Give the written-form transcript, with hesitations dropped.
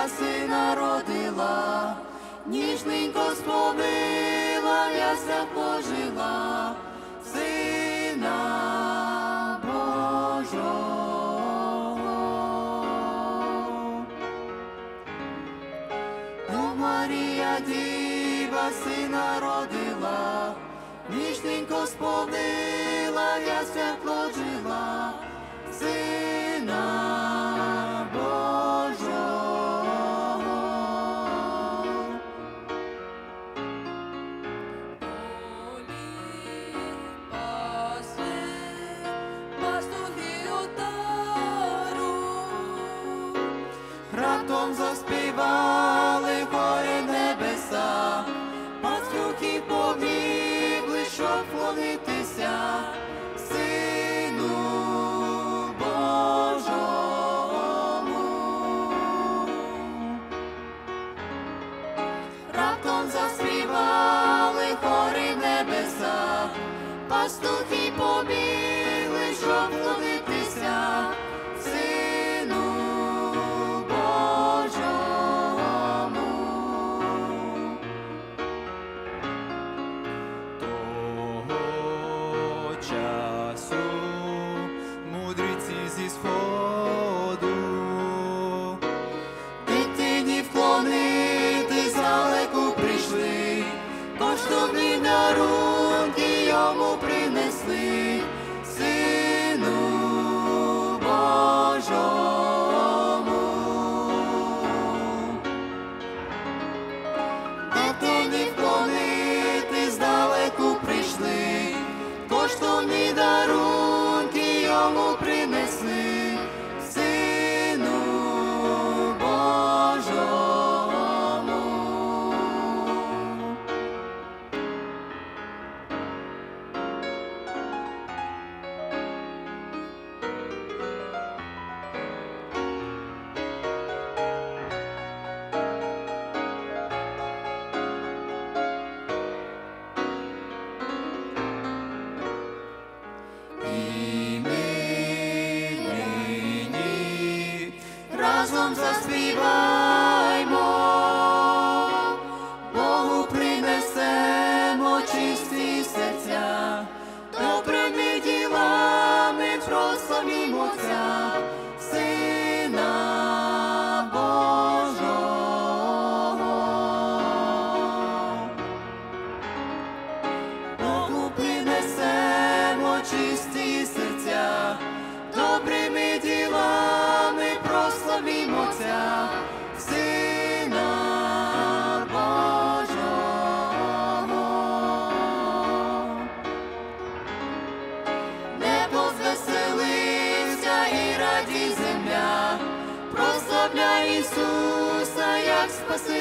сина родила, ніжненько сповила, в яслях пожила, Сина Божого. Ну, Марія Діва сина родила, ніжненько сповила, в яслях пожила, Сина Божого. Полі пасли пастухи отару, Раптом заспівали хорі небеса, пастухи побігли, щоб вклонитися Сину Божому. Раптом заспівали хорі небеса, пастухи побігли, щоб вклонитися Сину Божому. Того часу мудреці зі сходу Дитині вклонити здалеку прийшли, коштовні дарунки йому принесли, Сину Божому. Дитині вклонити здалеку прийшли, коштовні дарунки йому принесли, Сину Божому. І ми нині разом заспіваймо, Богу принесемо чисті серця, добрими ділами прославімо Отця, Сина Божого. Богу принесемо чисті серця, добрими ділами прославімо Отця, Сина Божого. Небо звеселиться і раді земля, прославляй Ісуса, як Спасителя.